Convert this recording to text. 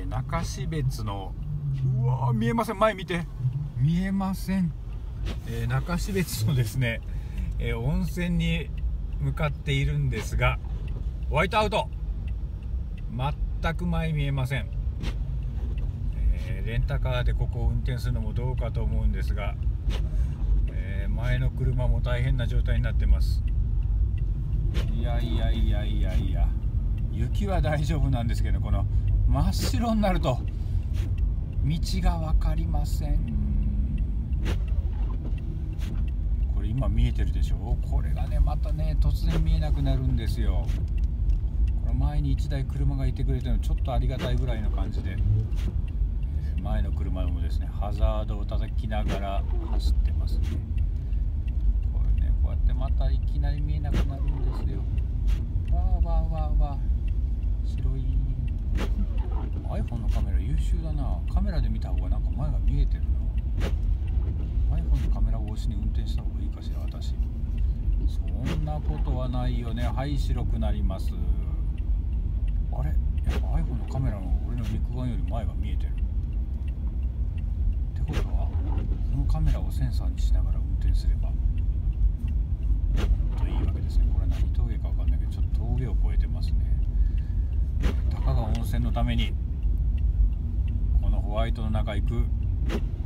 中標津のうわー見えません、前見て見えません、中標津のですね、温泉に向かっているんですが、ホワイトアウト全く前見えません。レンタカーでここを運転するのもどうかと思うんですが、前の車も大変な状態になってます。いや、雪は大丈夫なんですけど、この真っ白になると道が分かりません。これ今見えてるでしょ。これがねまたね突然見えなくなるんですよ。この前に1台車がいてくれてるのちょっとありがたいぐらいの感じで、前の車もですねハザードを叩きながら走ってますね。これねこうやってまたいきなり見えなくなるんですよ。わ白い。 iPhone のカメラ優秀だな。カメラで見た方がなんか前が見えてるな。 iPhone のカメラ越しに運転した方がいいかしら私。そんなことはないよね。はい、白くなります。あれ、やっぱ iPhone のカメラの俺の肉眼より前が見えてるってことは、このカメラをセンサーにしながら運転すればもっといいわけですね。これ何峠か分かんないけどちょっと峠を越えてますね。たかが温泉のためにこのホワイトの中行く